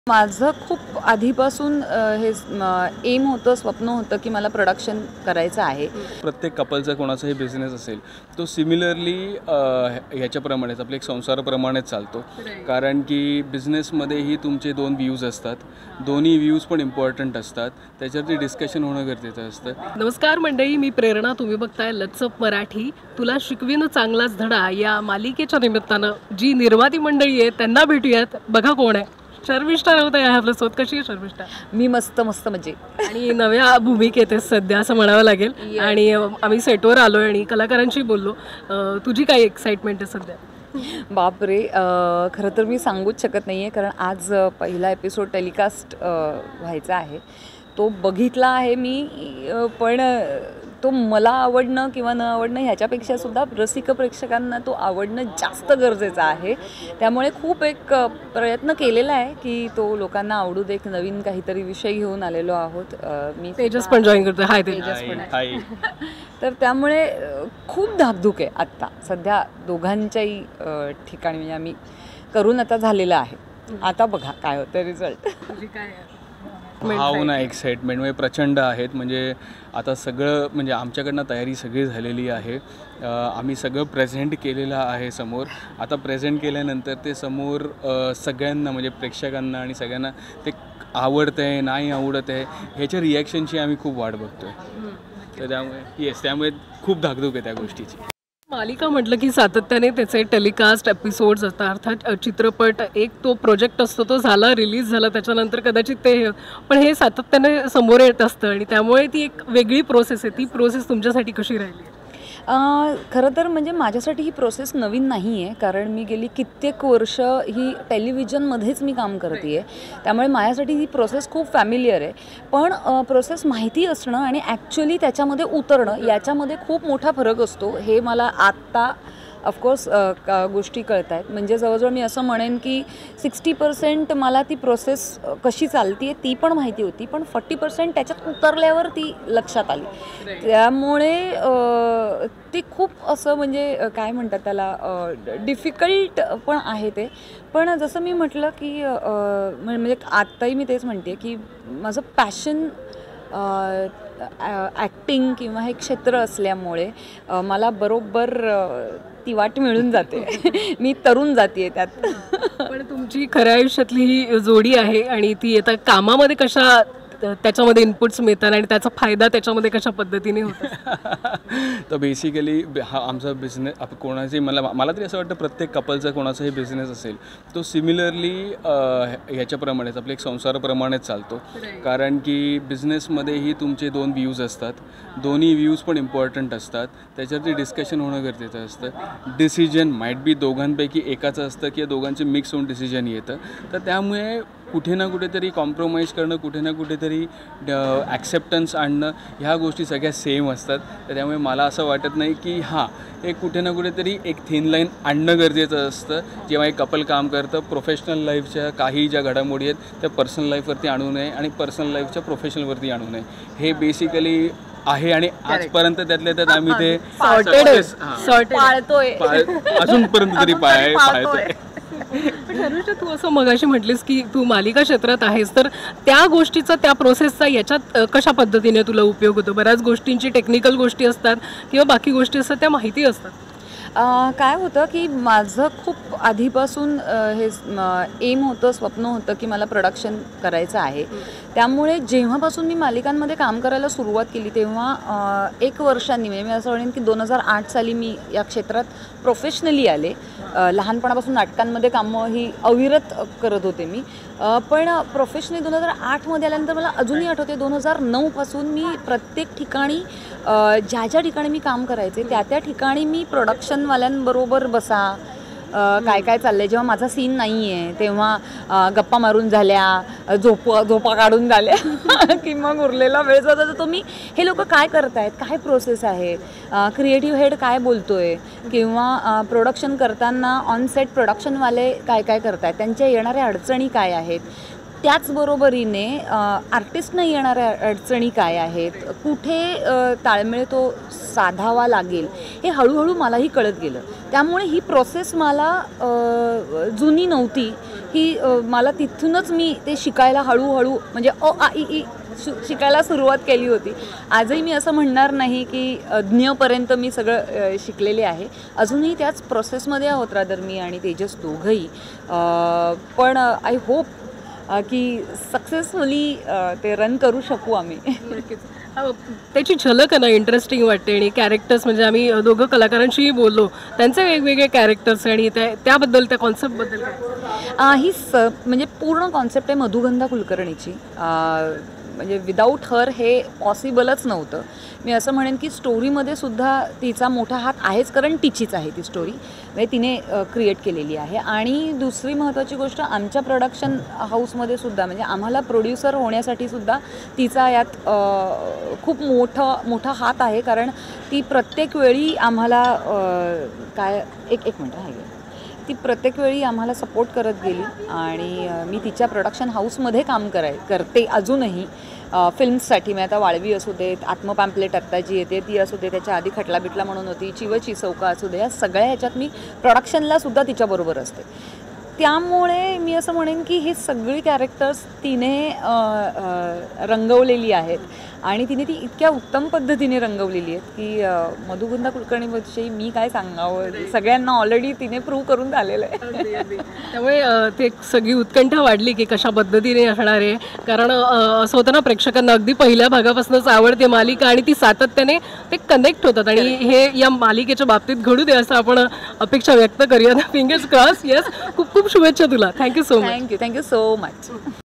माझं खूप आधीपासून हे एम होतं, स्वप्न होतं की मला प्रोडक्शन करायचं आहे. प्रत्येक कपलचा कोणाचाही बिझनेस असेल तो सिमिलरली ह्याच्याप्रमाणेच आपल्या एक संसाराप्रमाणेच चालतो. कारण की बिझनेसमध्येही तुमचे दोन व्ह्यूज असतात, दोन्ही व्ह्यूज पण इम्पॉर्टंट असतात, त्याच्यावरती डिस्कशन होणं गरजेचं असतं. नमस्कार मंडळी, मी प्रेरणा. तुम्ही बघताय लचप मराठी. तुला शिकवीन चांगलाच धडा या मालिकेच्या निमित्तानं जी निर्माती मंडळी आहे त्यांना भेटूयात. बघा कोण आहे. शर्मिष्ठा राऊत आहे आपल्यासोबत. कशी आहे शर्मिष्ठा? मी मस्त मस्त म्हणजे आणि नव्या भूमिकेत आहेस सध्या असं म्हणावं लागेल. आणि आम्ही सेटवर आलोय आणि कलाकारांशी बोललो. तुझी काय एक्साइटमेंट आहे सध्या? बापरे, खरं तर मी सांगूच शकत नाही आहे, कारण आज पहिला एपिसोड टेलिकास्ट व्हायचा आहे. तो बघितला आहे मी, पण तो मला आवडणं किंवा न आवडणं ह्याच्यापेक्षा सुद्धा रसिक प्रेक्षकांना तो आवडणं जास्त गरजेचं आहे. त्यामुळे खूप एक प्रयत्न केलेला आहे की तो लोकांना आवडू दे. एक नवीन काहीतरी विषय घेऊन आलेलो आहोत. मी तेजस पण जॉईन करतो. हाय तेजस पण आहे. तर त्यामुळे खूप धाकधूक आहे आत्ता सध्या दोघांच्याही ठिकाणी. म्हणजे आम्ही करून आता झालेलं आहे. आता बघा काय होतं रिझल्ट. भावना एक्साइटमेंट म्हणजे प्रचंड आहेत. म्हणजे आता सगळं म्हणजे आमच्याकडनं तयारी सगळी झालेली आहे. आम्ही सगळं प्रेझेंट केलेलं आहे समोर. आता प्रेझेंट केल्यानंतर ते समोर सगळ्यांना म्हणजे प्रेक्षकांना आणि सगळ्यांना ते आवडतं आहे नाही आवडत आहे ह्याच्या रिॲक्शनची आम्ही खूप वाट बघतो आहे. तर त्यामुळे खूप धाकधूक आहे त्या गोष्टीची. मालिका म्हटलं की सातत्याने त्याचे टेलिकास्ट एपिसोड्स असतात. अर्थात चित्रपट एक तो प्रोजेक्ट असतो, तो झाला, रिलीज झाला, त्याच्यानंतर कदाचित ते पण हे सातत्याने समोर येत असतं आणि त्यामुळे ती एक वेगळी प्रोसेस आहे. ती प्रोसेस तुमच्यासाठी कशी राहिली? खरं तर म्हणजे माझ्यासाठी ही प्रोसेस नवीन नाही आहे, कारण मी गेली कित्येक वर्ष ही टेलिव्हिजनमध्येच मी काम करते आहे. त्यामुळे माझ्यासाठी ही प्रोसेस खूप फॅमिलियर आहे. पण प्रोसेस माहिती असणं आणि ॲक्च्युली त्याच्यामध्ये उतरणं याच्यामध्ये खूप मोठा फरक असतो. हे मला आत्ता ऑफकोर्स गोष्टी कळत आहेत. म्हणजे जवळजवळ मी असं म्हणेन की 60% मला ती प्रोसेस कशी चालती आहे ती पण माहिती होती, पण 40% त्याच्यात उतरल्यावर ती लक्षात आली. त्यामुळे ते खूप असं म्हणजे काय म्हणतात त्याला, डिफिकल्ट पण आहे ते. पण जसं मी म्हटलं की म्हणजे आत्ताही मी तेच म्हणते की माझं पॅशन ॲक्टिंग किंवा हे क्षेत्र असल्यामुळे मला बरोबर ती वाट मिळून जाते. मी तरुण जाते त्यात. पण तुमची खऱ्या आयुष्यातली ही जोडी आहे आणि ती आता कामामध्ये कशा त्याच्यामध्ये इनपुट्स मिळतात आणि त्याचा फायदा त्याच्यामध्ये कशा पद्धतीने होतो? तर बेसिकली हा आमचा बिझनेस कोणाची मला तरी असं वाटतं प्रत्येक कपलचा कोणाचाही बिझनेस असेल तो सिमिलरली ह्याच्याप्रमाणेच आपल्या एक संसाराप्रमाणेच चालतो. कारण की बिझनेसमध्येही तुमचे दोन व्ह्यूज असतात, दोन्ही व्ह्यूज पण इम्पॉर्टंट असतात, त्याच्यावरती डिस्कशन होणं गरजेचं असतं. डिसिजन माईट बी दोघांपैकी एकाचं असतं किंवा दोघांचे मिक्स होऊन डिसिजन येतं. तर त्यामुळे कुठे ना कुठेतरी कॉम्प्रोमाइज करणं, कुठे ना कुठेतरी ॲक्सेप्टन्स आणणं, ह्या गोष्टी सगळ्या सेम असतात. तर त्यामुळे मला असं वाटत नाही की हां हे कुठे ना कुठेतरी एक थिन लाईन आणणं गरजेचं असतं. जेव्हा एक कपल काम करतं, प्रोफेशनल लाईफच्या काही ज्या घडामोडी आहेत त्या पर्सनल लाईफवरती आणू नये आणि पर्सनल लाईफच्या प्रोफेशनलवरती आणू नये. हे बेसिकली आहे आणि आजपर्यंत त्यातल्या त्यात आम्ही ते पाळतोय, अजूनपर्यंत तरी पाळतोय. शर्मिष्ठा, तू असं मगाशी म्हटलीस की तू मालिका क्षेत्रात आहेस, तर त्या गोष्टीचा त्या प्रोसेसचा याच्यात कशा पद्धतीने तुला उपयोग होतो? बऱ्याच गोष्टींची टेक्निकल गोष्टी असतात किंवा बाकी गोष्टी असतात, त्या माहिती असतात. काय होतं की माझं खूप आधीपासून हे एम होतं, स्वप्न होतं की मला प्रोडक्शन करायचं आहे. त्यामुळे जेव्हापासून मी मालिकांमध्ये काम करायला सुरुवात केली तेव्हा 1 वर्षांनी, म्हणजे मी असं म्हणेन की 2008 साली मी या क्षेत्रात प्रोफेशनली आले. लहानपणापासून नाटकांमध्ये कामं ही अविरत करत होते मी. पण प्रोफेशनली 2008मध्ये आल्यानंतर मला अजूनही आठवते 2009पासून मी प्रत्येक ठिकाणी ज्या ज्या ठिकाणी मी काम करायचे त्या ठिकाणी मी प्रोडक्शनवाल्यांबरोबर बसा, काय काय चाललं आहे. जेव्हा माझा सीन नाही आहे तेव्हा गप्पा मारून झाल्या, झोपा काढून झाल्या की मग उरलेला वेळ जाता तर तुम्ही हे लोक काय करतायत, काय प्रोसेस आहे, क्रिएटिव्ह हेड काय बोलतो आहे, किंवा प्रोडक्शन करताना ऑन सेट प्रोडक्शनवाले काय काय करतायत, त्यांच्या येणाऱ्या अडचणी काय आहेत, त्याचबरोबरीने आर्टिस्टनं येणाऱ्या अडचणी काय आहेत, कुठे ताळमेळ तो साधावा लागेल, हे हळूहळू मलाही कळत गेलं. त्यामुळे ही प्रोसेस मला जुनी नव्हती की मला तिथूनच मी ते शिकायला हळूहळू म्हणजे अ आ इ ई शिकायला सुरुवात केली होती. आजही मी असं म्हणणार नाही की ज्ञपर्यंत मी सगळं शिकलेले आहे. अजूनही त्याच प्रोसेसमध्ये आहोत रादर मी आणि तेजस दोघंही. पण आय होप की सक्सेसफुली ते रन करू शकू आम्ही. त्याची झलक ना इंटरेस्टिंग वाटते आणि कॅरेक्टर्स म्हणजे आम्ही दोघं कलाकारांशीही बोललो त्यांचे वेगवेगळे कॅरेक्टर्स आणि त्याबद्दल त्या कॉन्सेप्टबद्दल ही म्हणजे पूर्ण कॉन्सेप्ट आहे मधुगंधा कुलकर्णीची. म्हणजे विदाऊट हर हे पॉसिबलच नव्हतं. मी असं म्हणेन की स्टोरीमध्ये सुद्धा तिचा मोठा हात आहेच, कारण तिचीच आहे ती स्टोरी, म्हणजे तिने क्रिएट केलेली आहे. आणि दुसरी महत्त्वाची गोष्ट आमच्या प्रोडक्शन हाऊसमध्ये सुद्धा म्हणजे आम्हाला प्रोड्युसर होण्यासाठी सुद्धा तिचा यात खूप मोठा हात आहे. कारण ती प्रत्येक वेळी आम्हाला एक मिनटं आहे ती प्रत्येक वेळी आम्हाला सपोर्ट करत गेली. आणि मी तिच्या प्रोडक्शन हाऊसमध्ये काम करते अजूनही फिल्म्ससाठी. मी आता वाळवी असू देत, आत्मपॅम्पलेट आत्ता जी येते ती असू दे, त्याच्या आधी खटला बिटला म्हणून होती, चिवची चौका असू दे, या सगळ्या ह्याच्यात मी प्रोडक्शनला सुद्धा तिच्याबरोबर असते. त्यामुळे मी असं म्हणेन की ही सगळी कॅरेक्टर्स तिने रंगवलेली आहेत आणि तिने ती इतक्या उत्तम पद्धतीने रंगवलेली आहेत की मधुगंधा कुलकर्णीविषयी मी काय सांगावं, सगळ्यांना ऑलरेडी तिने प्रूव्ह करून झालेलं आहे. त्यामुळे ते सगळी उत्कंठा वाढली की कशा पद्धतीने असणार आहे. कारण असं होतं ना, प्रेक्षकांना अगदी पहिल्या भागापासूनच आवडते मालिका आणि ती सातत्याने ते कनेक्ट होतात आणि हे या मालिकेच्या बाबतीत घडू दे असं आपण अपेक्षा व्यक्त करूया. Fingers cross. येस, खूप खूप शुभेच्छा तुला. Thank you so much. Thank you so much.